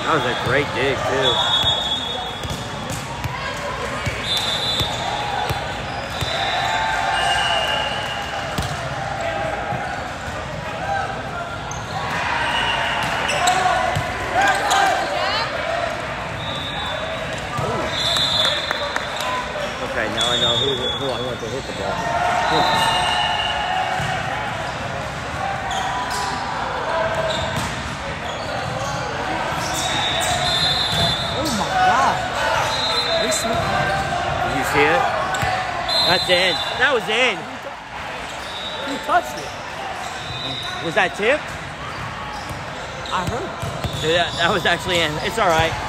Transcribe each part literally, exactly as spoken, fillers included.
That was a great dig, too. Okay, now I know who, who I want to hit the ball. Did you see it? That's in. That was in. Who touched it? Was that tipped? I heard. Dude, that, that was actually in. It's all right.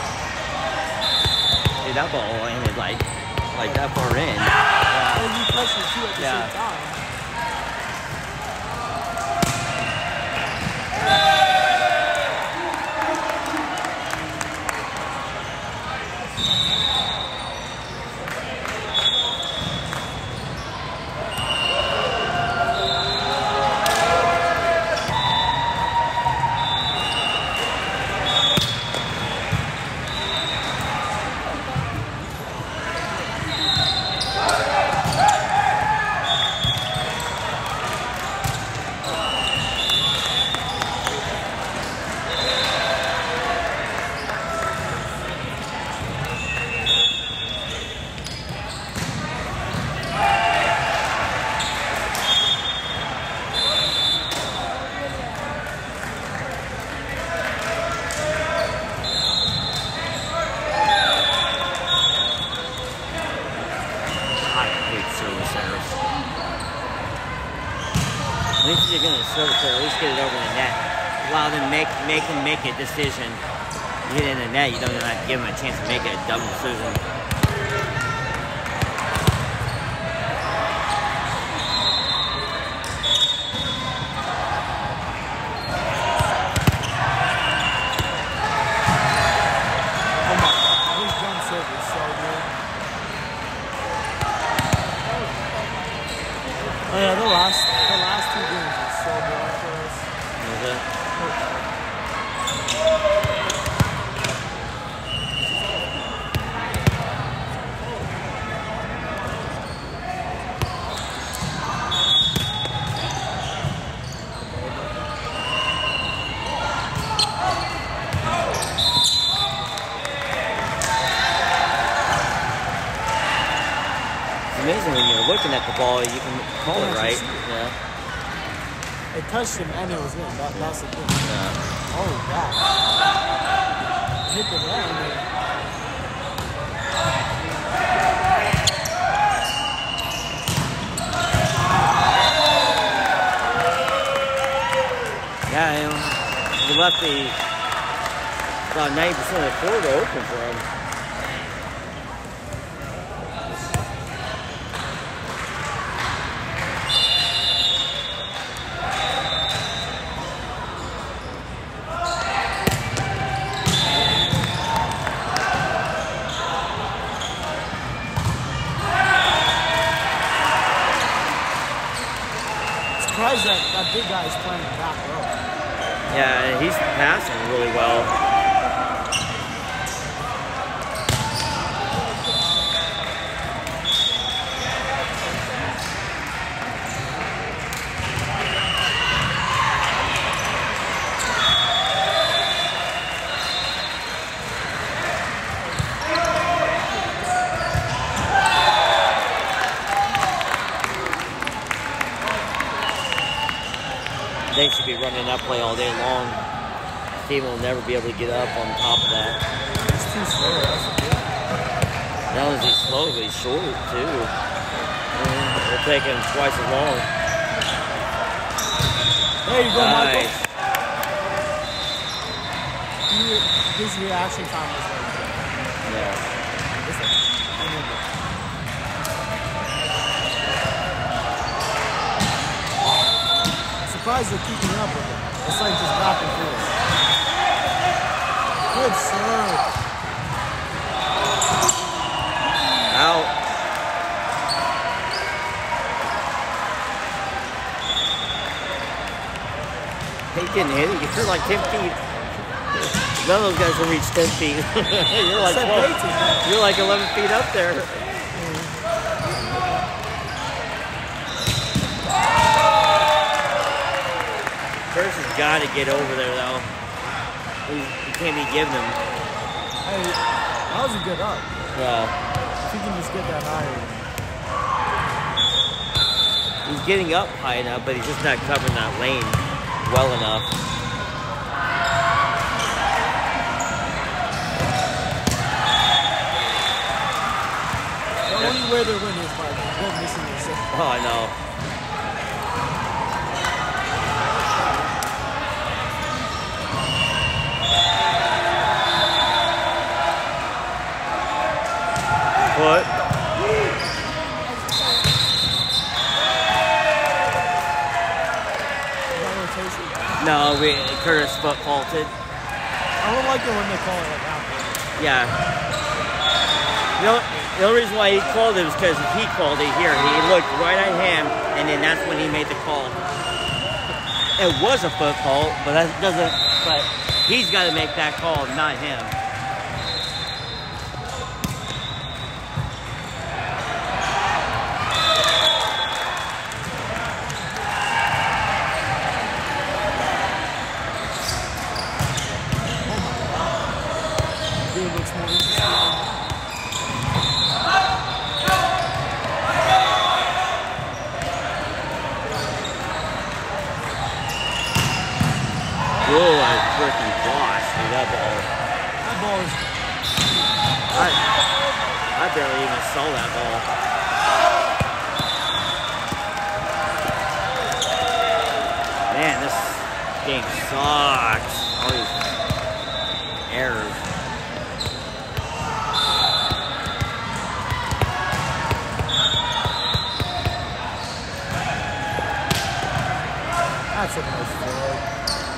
Dude, that ball landed like, like that far in. Yeah. Well, you touched it too at the Yeah. same time. At least you're gonna service it, at least get it over the net. Allow them make make them make a decision. You get in the net, you don't even have to give them a chance to make a dumb decision. Oh my God, his jump serve is so good. Oh yeah, the last the last two games are so good for us. Is it? It's amazing when you're looking at the ball, you can call it right. Yeah. It touched him and it was in. That, that's the thing. Yeah. Oh, God. Hit the net. Yeah, you know, he left the about ninety percent of the court open for him. Surprised that that big guy is playing back row. Yeah, he's passing really well. They should be running that play all day long. Steven will never be able to get up on top of that. It's too slow. That's a good. Not only is he slow, but he's short too. And it'll take him twice as long. There you go, Nice. Michael. He, his reaction time was like that. Yeah. It's like, I remember. Surprised they're keeping up with it. It's like just back and forth. Good serve. Out. He didn't hit it. You're like ten feet. None of those guys will reach ten feet. you're like twelve, you're like eleven feet up there. Curtis has got to get over there though. He, he can't be giving him. Hey, that was a good up. Yeah. If he can just get that higher. He's getting up high enough, but he's just not covering that lane well enough. The only way they're winning is by them missing their set. Oh, I know. What? No, we Curtis foot faulted. I don't like it when they call it like that. Yeah. You know, the only reason why he called it was because he called it here. He looked right at him, and then that's when he made the call. It was a foot fault, but that doesn't. But he's got to make that call, not him. Whoa, I freaking gosh, dude, that ball. That ball is... I, I barely even saw that ball. Man, this game sucks. All these errors. That's a nice throw.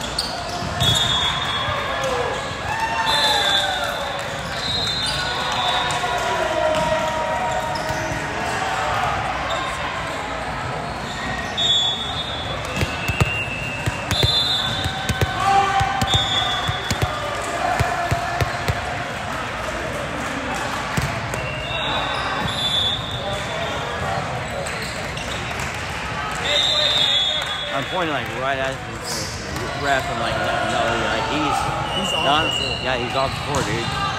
I'm pointing like right at the ref. I'm like, no, no, like he's He's off not. the floor. Yeah, he's off the floor, dude.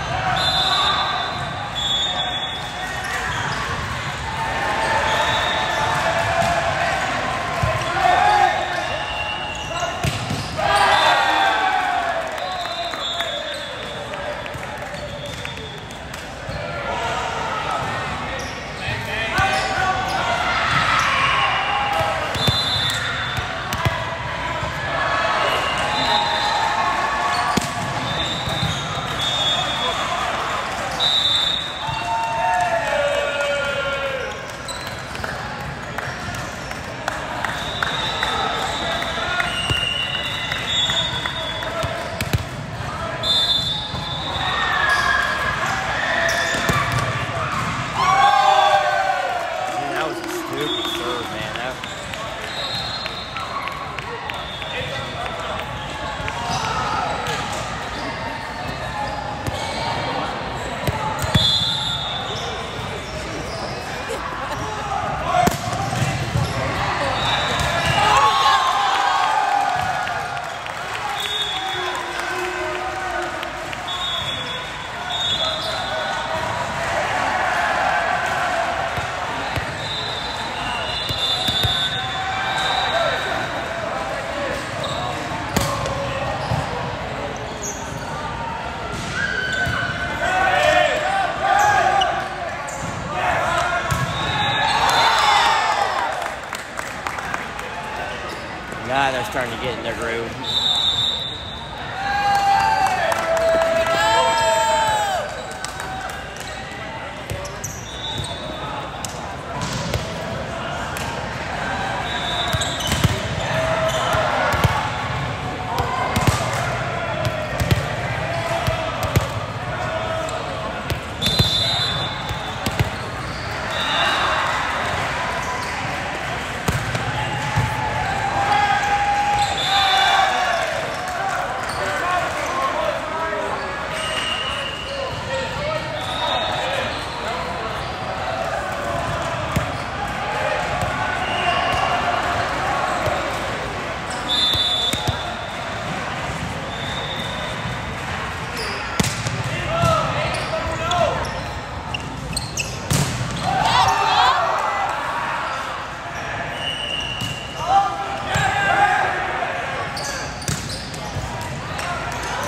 Now they're starting to get in their groove.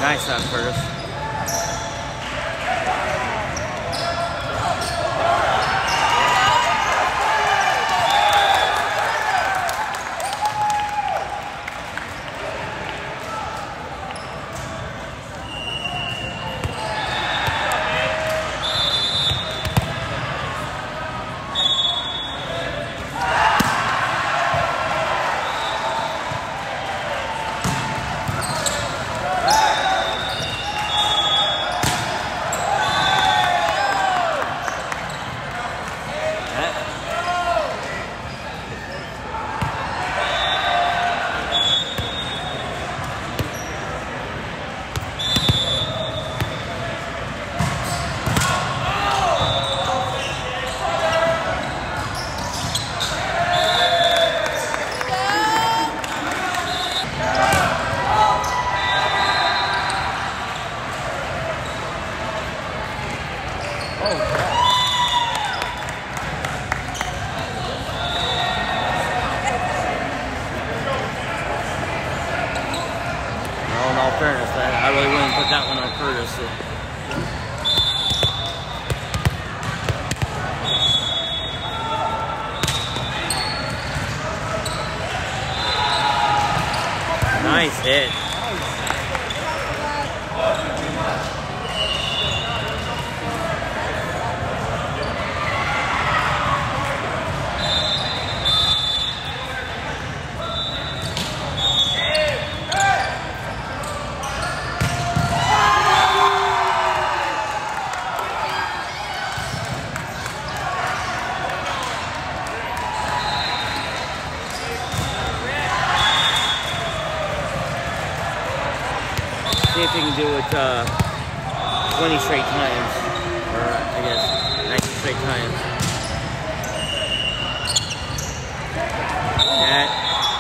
Nice shot, Curtis. Fairness, I really wouldn't put that one on Curtis. So. Nice hit. See if you can do it uh, twenty straight times, or I guess nineteen straight times. That.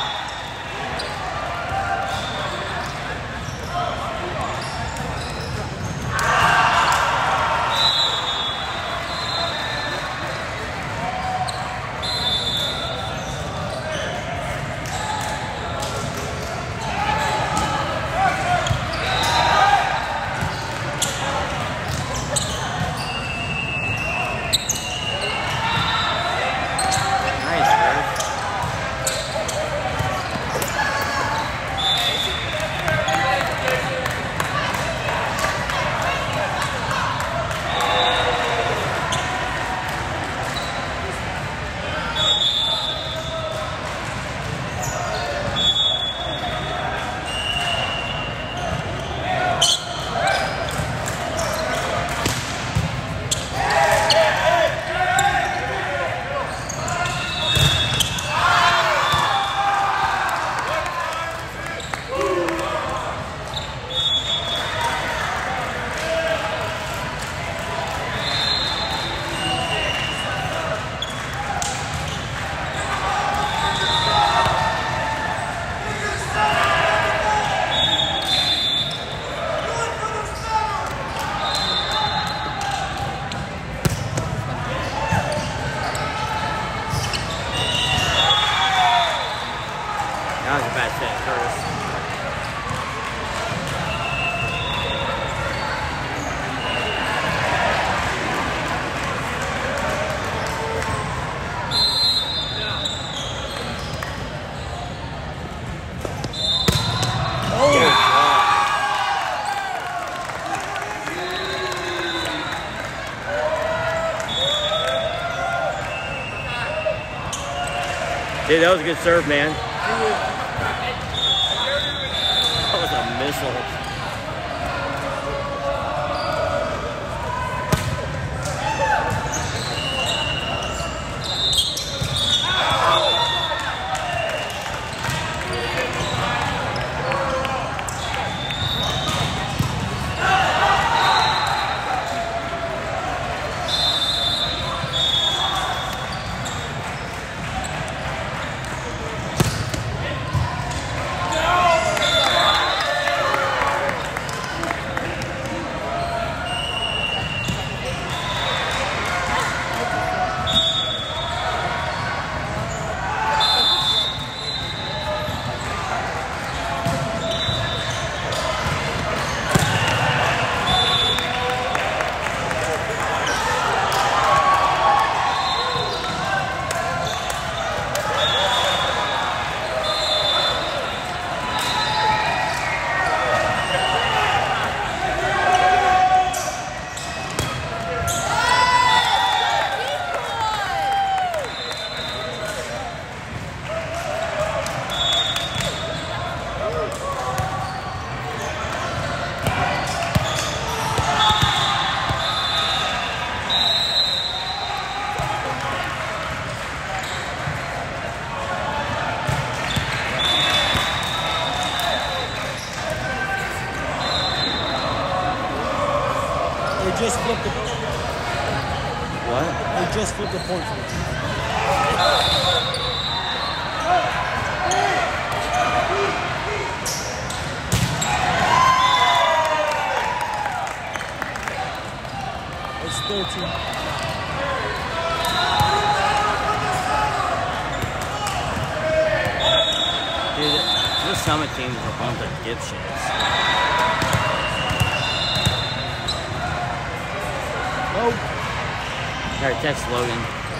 That was a bad set, Curtis. Dude, that was a good serve, man. That was a missile. just flipped the What? they just flipped the point for me. It's thirteen. Dude, this Summit team is a bunch of dipshits. Nope. Alright, text Logan.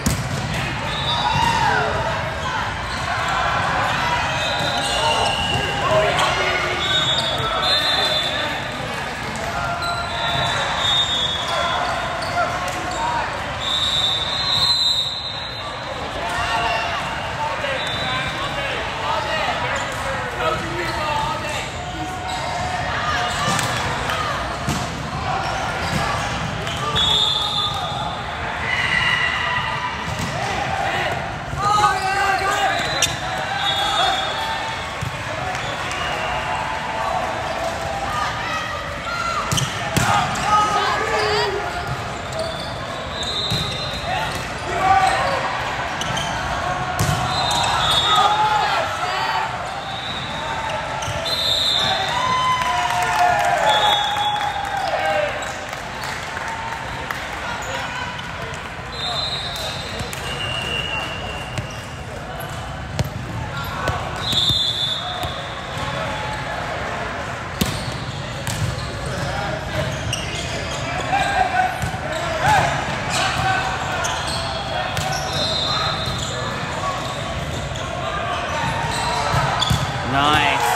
Nice.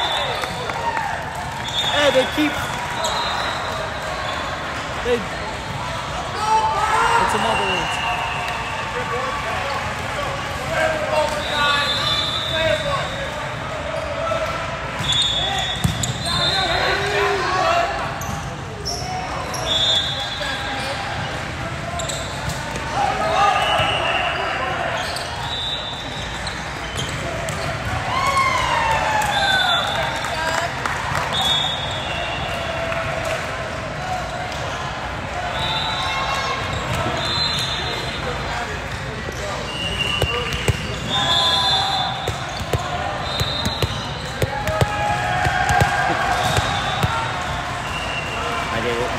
Hey, they keep. They. It's another one. I did it.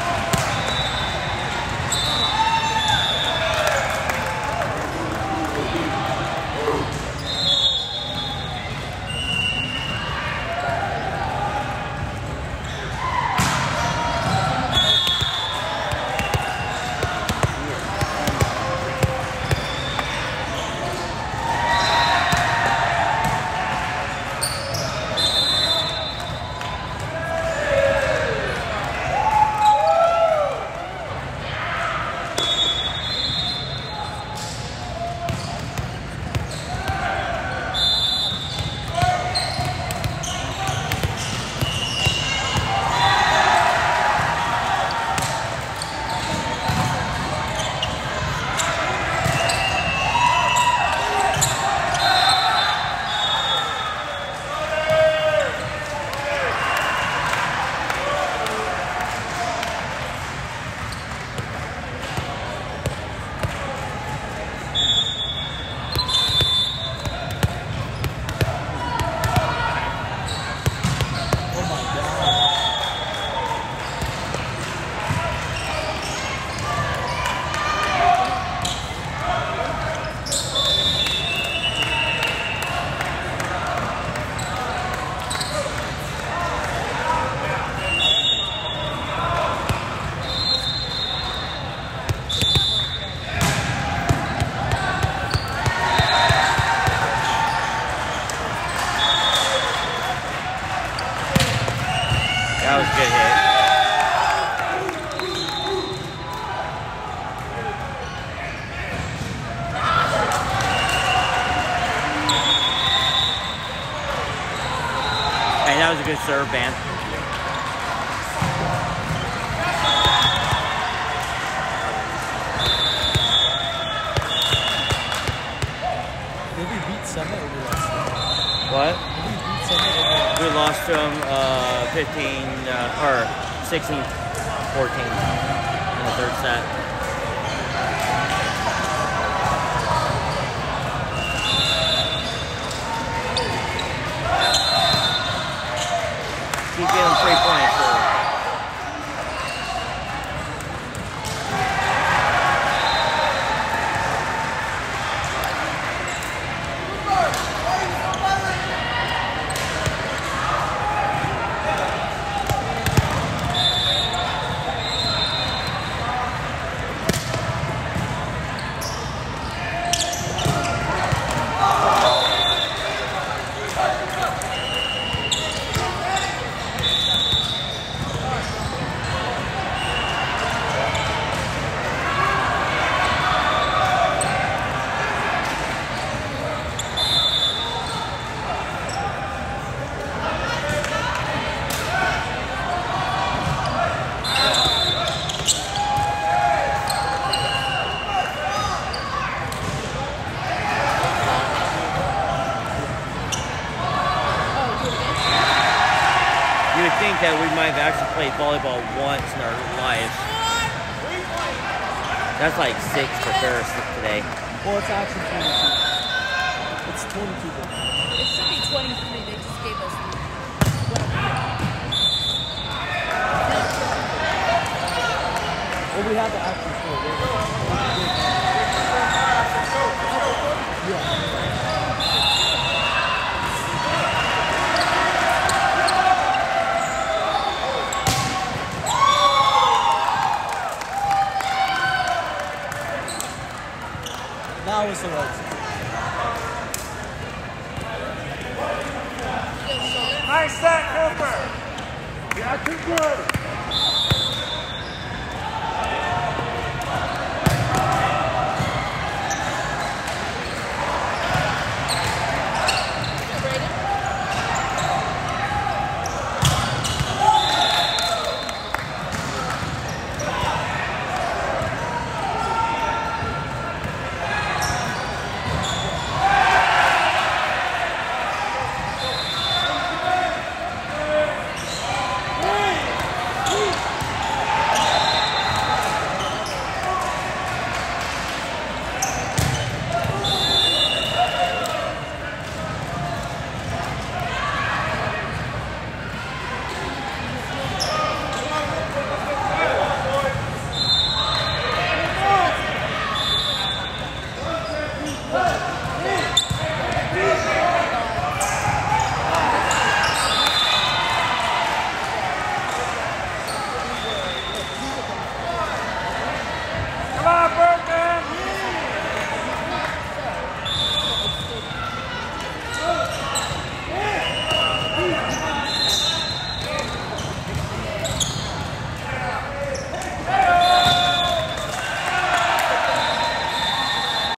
That was a good hit. Hey, that was a good serve, man. Did we beat Summit or we lost? What? Did we beat Summit or we lost? We lost to them uh, fifteen uh, or sixteen fourteen in third set. Keep getting three points. So. You would think that we might have actually played volleyball once in our lives. That's like six for Ferris today. Well, it's actually twenty-two. It's twenty-two. It should be twenty-three. They just gave us one. Well, we have to actually score. Yeah. Now it's the right side. Nice set, Cooper. Yeah, too good.